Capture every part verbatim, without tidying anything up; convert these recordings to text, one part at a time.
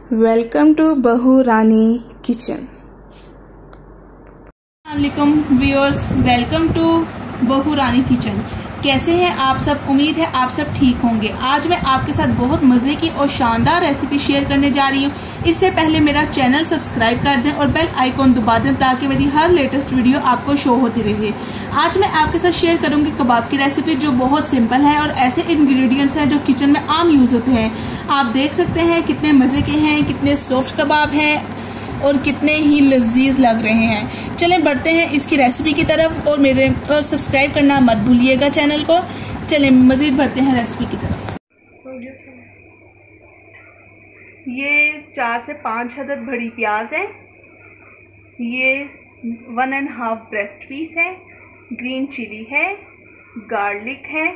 Welcome to Bahu Rani kitchen. अस्सलामुअलैकुम viewers, welcome to Bahu Rani kitchen. कैसे हैं आप सब? उम्मीद है आप सब ठीक होंगे। आज मैं आपके साथ बहुत मज़े की और शानदार रेसिपी शेयर करने जा रही हूँ। इससे पहले मेरा चैनल सब्सक्राइब कर दें और बेल आइकॉन दबा दें ताकि मेरी हर लेटेस्ट वीडियो आपको शो होती रहे। आज मैं आपके साथ शेयर करूंगी कबाब की रेसिपी जो बहुत सिंपल है और ऐसे इंग्रेडिएंट्स हैं जो किचन में आम यूज होते हैं। आप देख सकते हैं कितने मज़े के हैं, कितने सॉफ्ट कबाब हैं और कितने ही लजीज लग रहे हैं। चलें बढ़ते हैं इसकी रेसिपी की तरफ और मेरे और सब्सक्राइब करना मत भूलिएगा चैनल को। चलें मजीद बढ़ते हैं रेसिपी की तरफ। ये चार से पाँच अदद बड़ी प्याज है, ये one and half breast piece है, ग्रीन चिली है, गार्लिक है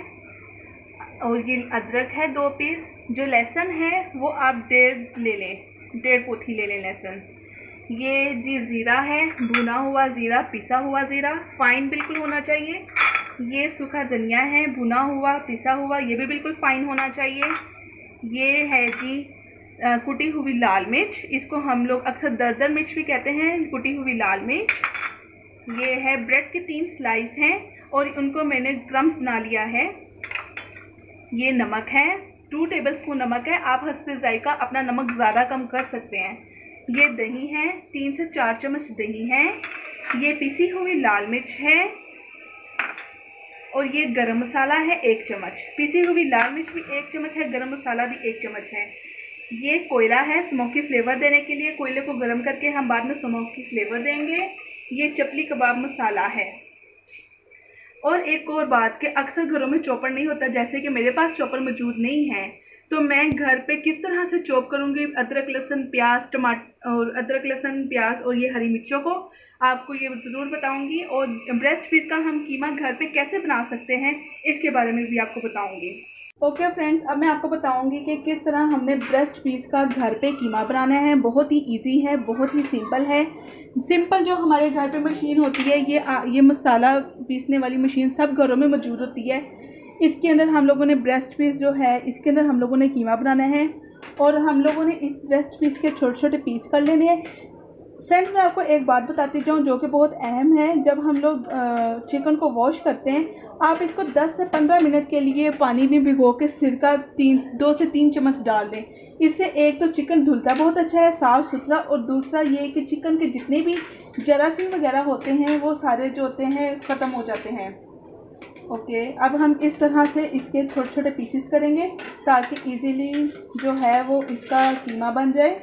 और ये अदरक है दो पीस। जो लहसुन है वो आप डेढ़ ले लें, डेढ़ पोथी ले लें लहसुन। ये जी ज़ीरा है, भुना हुआ ज़ीरा, पिसा हुआ ज़ीरा, फाइन बिल्कुल होना चाहिए। ये सूखा धनिया है, भुना हुआ पिसा हुआ, ये भी बिल्कुल फाइन होना चाहिए। ये है जी आ, कुटी हुई लाल मिर्च, इसको हम लोग अक्सर दरदर मिर्च भी कहते हैं, कुटी हुई लाल मिर्च। ये है ब्रेड के तीन स्लाइस हैं और उनको मैंने क्रम्स बना लिया है। ये नमक है, टू टेबलस्पून नमक है। आप हस्बे जायका अपना नमक ज़्यादा कम कर सकते हैं। ये दही है, तीन से चार चम्मच दही है। ये पिसी हुई लाल मिर्च है और ये गरम मसाला है एक चम्मच। पिसी हुई लाल मिर्च भी एक चम्मच है, गरम मसाला भी एक चम्मच है। ये कोयला है स्मोकी फ्लेवर देने के लिए, कोयले को गर्म करके हम बाद में स्मोकी फ्लेवर देंगे। ये चपली कबाब मसाला है। और एक और बात कि अक्सर घरों में चॉपर नहीं होता, जैसे कि मेरे पास चॉपर मौजूद नहीं है, तो मैं घर पे किस तरह से चॉप करूँगी अदरक लहसुन प्याज टमाटर और अदरक लहसुन प्याज और ये हरी मिर्चों को, आपको ये ज़रूर बताऊंगी। और ब्रेस्ट पीस का हम कीमा घर पे कैसे बना सकते हैं इसके बारे में भी आपको बताऊंगी। ओके फ्रेंड्स, अब मैं आपको बताऊंगी कि किस तरह हमने ब्रेस्ट पीस का घर पे कीमा बनाना है। बहुत ही इजी है, बहुत ही सिंपल है। सिंपल जो हमारे घर पे मशीन होती है, ये आ, ये मसाला पीसने वाली मशीन सब घरों में मौजूद होती है। इसके अंदर हम लोगों ने ब्रेस्ट पीस जो है, इसके अंदर हम लोगों ने कीमा बनाना है और हम लोगों ने इस ब्रेस्ट पीस के छोटे छोटे पीस कर लेने हैं। फ्रेंड्स, मैं आपको एक बात बताती जाऊँ जो कि बहुत अहम है। जब हम लोग चिकन को वॉश करते हैं, आप इसको दस से पंद्रह मिनट के लिए पानी में भिगो के सिरका तीन दो से तीन चम्मच डाल दें। इससे एक तो चिकन धुलता बहुत अच्छा है, साफ़ सुथरा, और दूसरा ये कि चिकन के जितने भी जरासीम वगैरह होते हैं वो सारे जो होते हैं ख़त्म हो जाते हैं। ओके, अब हम इस तरह से इसके छोटे छोटे पीसेस करेंगे ताकि इजीली जो है वो इसका कीमा बन जाए।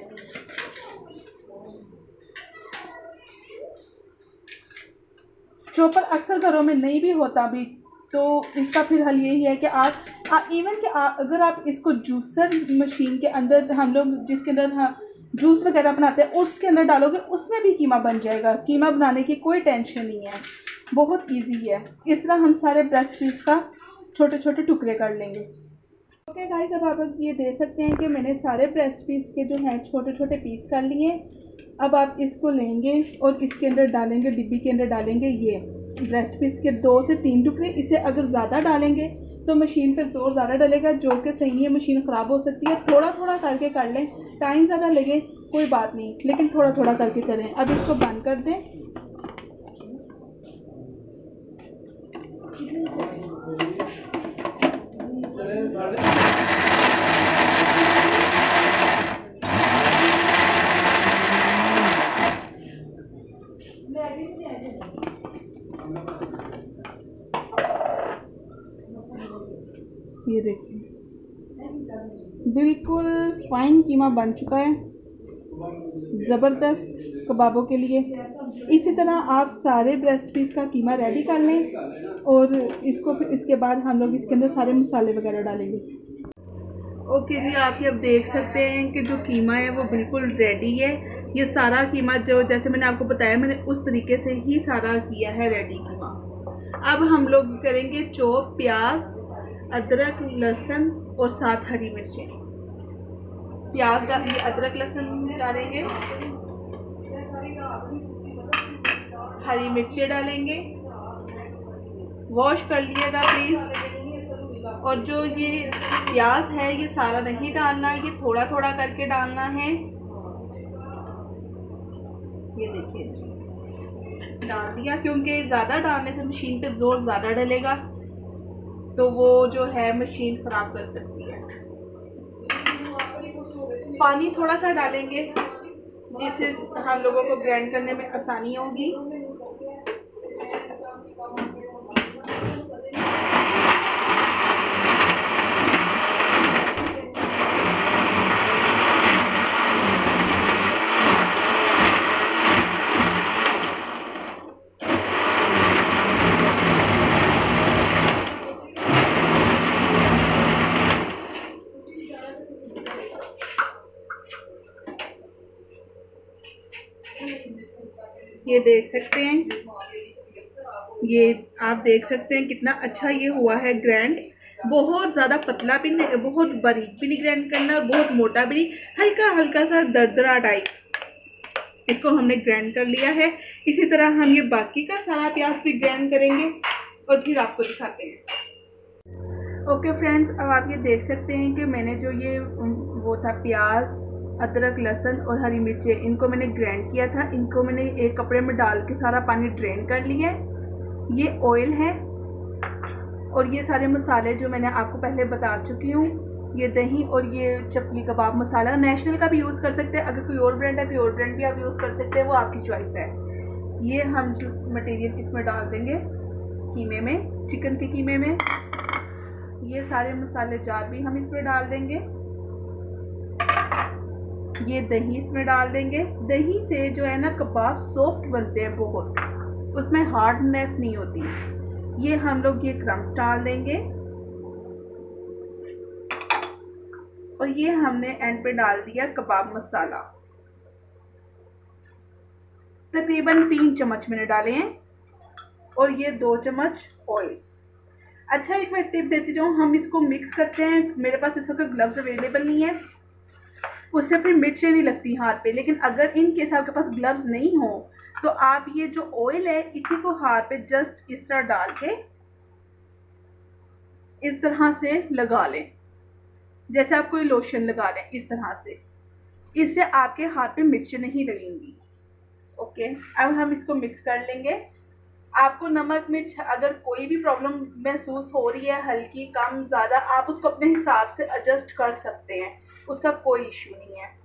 चॉपर अक्सर घरों में नहीं भी होता भी, तो इसका फिर हल यही है कि आप आ, इवन कि आ, अगर आप इसको जूसर मशीन के अंदर, हम लोग जिसके अंदर हाँ जूस वगैरह बनाते हैं, उसके अंदर डालोगे, उसमें भी कीमा बन जाएगा। कीमा बनाने की कोई टेंशन नहीं है, बहुत इजी है। इस तरह हम सारे ब्रेस्ट पीस का छोटे छोटे टुकड़े कर लेंगे। ओके गाइस, अब आप ये देख सकते हैं कि मैंने सारे ब्रेस्ट पीस के जो हैं छोटे छोटे पीस कर लिए। अब आप इसको लेंगे और इसके अंदर डालेंगे, डिब्बी के अंदर डालेंगे ये ब्रेस्ट पीस के दो से तीन टुकड़े। इसे अगर ज़्यादा डालेंगे तो मशीन पर जोर ज़्यादा डलेगा, जो कि सही नहीं है, मशीन ख़राब हो सकती है। थोड़ा थोड़ा करके कर लें, टाइम ज़्यादा लगे कोई बात नहीं, लेकिन थोड़ा थोड़ा करके करें। अब इसको बंद कर दें। ये देखिए बिल्कुल फाइन कीमा बन चुका है, ज़बरदस्त कबाबों के लिए। इसी तरह आप सारे ब्रेस्ट पीस का कीमा रेडी कर लें और इसको फिर इसके बाद हम लोग इसके अंदर सारे मसाले वगैरह डालेंगे। ओके जी, आप ये अब देख सकते हैं कि जो कीमा है वो बिल्कुल रेडी है। ये सारा कीमा जो जैसे मैंने आपको बताया, मैंने उस तरीके से ही सारा किया है रेडी कीमा। अब हम लोग करेंगे चॉप प्याज, अदरक लहसुन और साथ हरी मिर्चें। प्याज डालिए, अदरक लहसुन डालेंगे, हरी मिर्चें डालेंगे। वॉश कर लीजिएगा प्लीज़। और जो ये प्याज है ये सारा नहीं डालना, ये थोड़ा थोड़ा करके डालना है। ये देखिए डाल दिया, क्योंकि ज़्यादा डालने से मशीन पे जोर ज़्यादा डलेगा तो वो जो है मशीन ख़राब कर सकती है। पानी थोड़ा सा डालेंगे जिससे हम लोगों को ग्राइंड करने में आसानी होगी। ये देख सकते हैं, ये आप देख सकते हैं कितना अच्छा ये हुआ है ग्राइंड। बहुत ज़्यादा पतला भी नहीं, बहुत बारीक भी नहीं ग्राइंड करना और बहुत मोटा भी नहीं, हल्का हल्का सा दरदरा टाइप इसको हमने ग्राइंड कर लिया है। इसी तरह हम ये बाकी का सारा प्याज भी ग्राइंड करेंगे और फिर आपको दिखाते हैं। ओके फ्रेंड्स, अब आप ये देख सकते हैं कि मैंने जो ये वो था प्याज, अदरक, लहसुन और हरी मिर्चें, इनको मैंने ग्राइंड किया था। इनको मैंने एक कपड़े में डाल के सारा पानी ड्रेन कर लिया है। ये ऑयल है और ये सारे मसाले जो मैंने आपको पहले बता चुकी हूँ, ये दही और ये चपली कबाब मसाला, नेशनल का भी यूज़ कर सकते हैं। अगर कोई और ब्रांड है कोई और ब्रांड भी आप यूज़ कर सकते हैं, वो आपकी चॉइस है। ये हम जो मटेरियल इसमें डाल देंगे कीमे में, चिकन के कीमे में। ये सारे मसाले जार भी हम इसमें डाल देंगे। ये दही इसमें डाल देंगे। दही से जो है ना कबाब सॉफ्ट बनते हैं बहुत, उसमें हार्डनेस नहीं होती। ये हम लोग ये क्रम्स डाल देंगे और ये हमने एंड पे डाल दिया कबाब मसाला। तकरीबन तीन चम्मच मैंने डाले हैं और ये दो चम्मच ऑयल। अच्छा, एक मैं टिप देती जाऊँ, हम इसको मिक्स करते हैं। मेरे पास इस वक्त ग्लव्स अवेलेबल नहीं है, उससे फिर मिर्चें नहीं लगती हाथ पे। लेकिन अगर इन केस आपके पास ग्लव्स नहीं हो तो आप ये जो ऑयल है इसी को हाथ पे जस्ट इस तरह डाल के इस तरह से लगा लें, जैसे आप कोई लोशन लगा लें इस तरह से। इससे आपके हाथ पे मिर्चें नहीं लगेंगी। ओके, अब हम इसको मिक्स कर लेंगे। आपको नमक मिर्च अगर कोई भी प्रॉब्लम महसूस हो रही है, हल्की कम ज़्यादा, आप उसको अपने हिसाब से एडजस्ट कर सकते हैं, उसका कोई इशू नहीं है।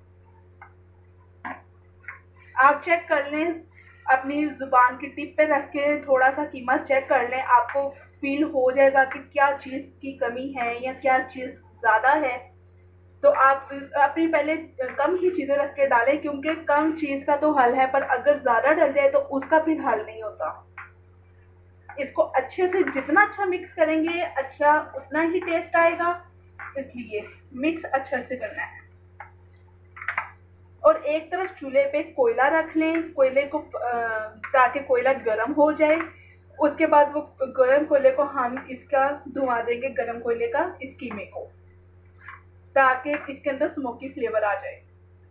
आप चेक कर लें, अपनी जुबान की टिप पे रख के थोड़ा सा कीमा चेक कर लें, आपको फील हो जाएगा कि क्या चीज़ की कमी है या क्या चीज़ ज़्यादा है। तो आप अपनी पहले कम ही चीज़ें रख के डालें, क्योंकि कम चीज़ का तो हल है, पर अगर ज़्यादा डल जाए तो उसका फिर हल नहीं होता। इसको अच्छे से जितना अच्छा मिक्स करेंगे अच्छा उतना ही टेस्ट आएगा, इसलिए मिक्स अच्छे से करना है। और एक तरफ चूल्हे पे कोयला रख लें, कोयले को ताकि कोयला गर्म हो जाए। उसके बाद वो गर्म कोयले को हम इसका धुआं देंगे, गर्म कोयले का, इस कीमे को, ताकि इसके अंदर स्मोकी फ्लेवर आ जाए।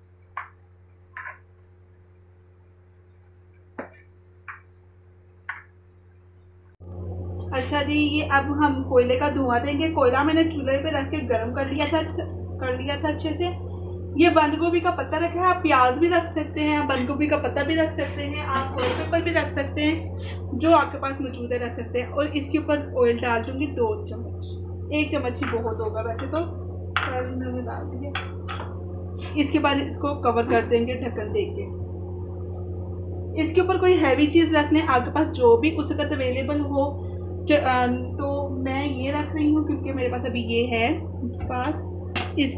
अच्छा जी, ये अब हम कोयले का धुआं देंगे। कोयला मैंने चूल्हे पे रख के गर्म कर लिया था कर लिया था अच्छे से। ये बंद गोभी का पत्ता रखा है, आप प्याज भी रख सकते हैं, आप बंद गोभी का पत्ता भी रख सकते हैं, आप ऑयल पेपर भी रख सकते हैं, जो आपके पास मौजूद है रख सकते हैं। और इसके ऊपर ऑयल डाल दूंगी दो चम्मच, एक चम्मच ही बहुत होगा वैसे तो, मैंने डाल दिया। इसके बाद इसको कवर कर देंगे ढक्कन दे के। इसके ऊपर कोई हैवी चीज़ रखने आपके पास जो भी उस वक्त अवेलेबल हो, तो मैं ये रख रही हूँ क्योंकि मेरे पास अभी ये है पास, इस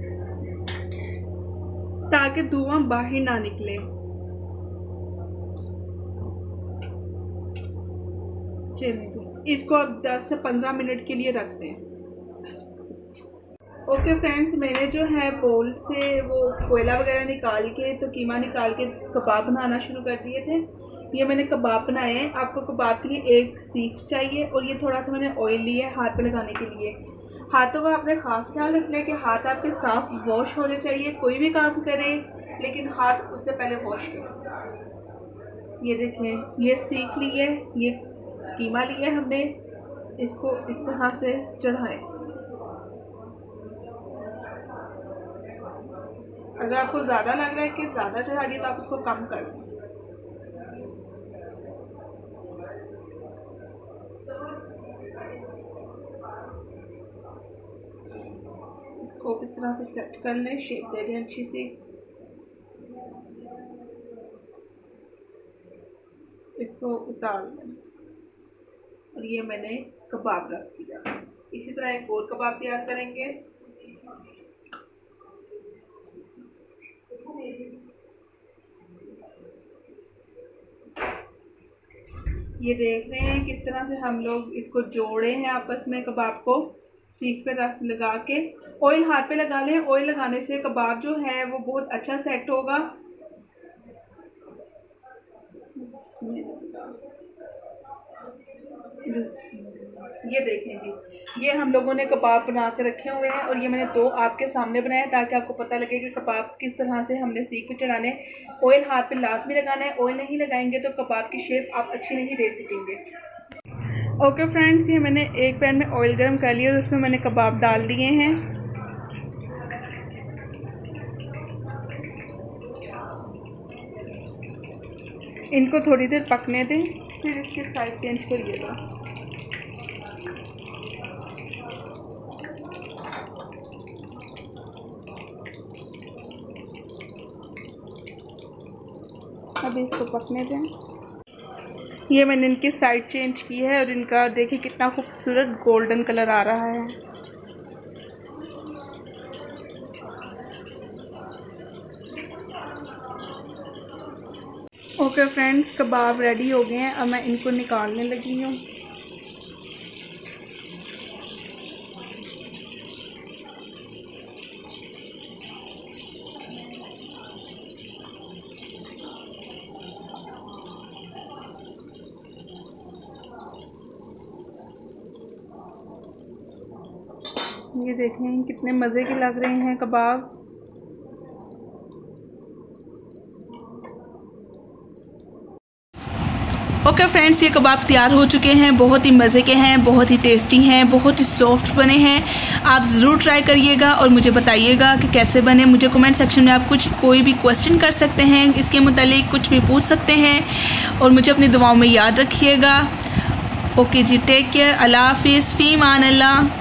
ताकि धुआं बाहर ना निकले। चलिए इसको अब दस से पंद्रह मिनट के लिए रख दें। ओके फ्रेंड्स, मैंने जो है बोल से वो कोयला वगैरह निकाल के, तो कीमा निकाल के कबाब बनाना शुरू कर दिए थे। ये मैंने कबाब बनाए हैं। आपको कबाब के लिए एक सीख चाहिए और ये थोड़ा सा मैंने ऑयल लिया है हाथ पे लगाने के लिए। हाथों का आपने खास ख्याल रखना है कि हाथ आपके साफ वॉश होने चाहिए। कोई भी काम करें लेकिन हाथ उससे पहले वॉश करें। ये देखें, ये सीख ली है, ये कीमा लिया है हमने, इसको इस तरह से चढ़ाएं। अगर आपको ज़्यादा लग रहा है कि ज़्यादा चढ़ा दिया तो आप इसको कम कर दें। इसको इस तरह से सेट कर लें, शेप दे दें अच्छी सी। इसको उतार लें और ये मैंने कबाब रख दिया। इसी तरह एक और कबाब तैयार करेंगे। ये देख रहे हैं किस तरह से हम लोग इसको जोड़े हैं आपस में, कबाब को सीख पे रख लगा के। ऑयल हाथ पे लगा लें, ऑयल लगाने से कबाब जो है वो बहुत अच्छा सेट होगा। ये देखें जी, ये हम लोगों ने कबाब बना के रखे हुए हैं और ये मैंने दो आपके सामने बनाए ताकि आपको पता लगे कि कबाब किस तरह से हमने सीख पे चढ़ाने। ऑयल हाथ पे लाजमी लगाना है, ऑयल नहीं लगाएंगे तो कबाब की शेप आप अच्छी नहीं दे सकेंगे। ओके फ्रेंड्स, ये मैंने एक पैन में ऑयल गर्म कर लिया और उसमें मैंने कबाब डाल दिए हैं। इनको थोड़ी देर पकने दें, फिर इसकी साइड चेंज करिएगा। अभी इसको पकने दें। ये मैंने इनकी साइड चेंज की है और इनका देखिए कितना खूबसूरत गोल्डन कलर आ रहा है। ओके फ्रेंड्स, कबाब रेडी हो गए हैं। अब मैं इनको निकालने लगी हूँ। ये देखें कितने मज़े के लग रहे हैं कबाब। ओके फ्रेंड्स, ये कबाब तैयार हो चुके हैं। बहुत ही मज़े के हैं, बहुत ही टेस्टी हैं, बहुत ही सॉफ्ट बने हैं। आप ज़रूर ट्राई करिएगा और मुझे बताइएगा कि कैसे बने। मुझे कमेंट सेक्शन में आप कुछ कोई भी क्वेश्चन कर सकते हैं, इसके मुतालिक कुछ भी पूछ सकते हैं और मुझे अपनी दुआओं में याद रखिएगा। ओके जी, टेक केयर, अल्लाह हाफिज़, फ़ी मान अल्लाह।